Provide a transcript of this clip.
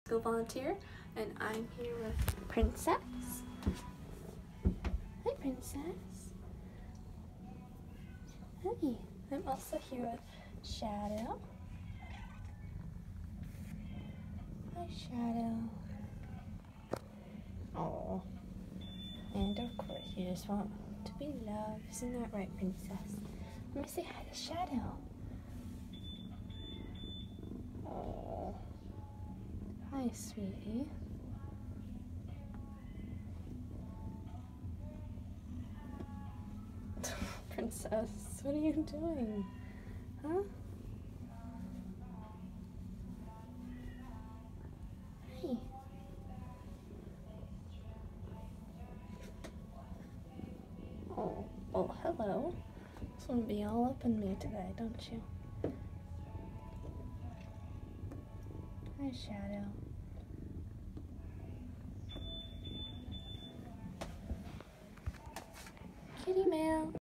School volunteer, and I'm here with Princess. Hi, Princess. Hi. I'm also here with Shadow. Hi, Shadow. Oh. And of course, you just want to be loved. Isn't that right, Princess? Let me say hi to Shadow. Oh. Hi, sweetie. Princess, what are you doing? Huh? Hey. Oh, hello. Just want to be all up in me today, don't you? Hi, Shadow. Kitty mail.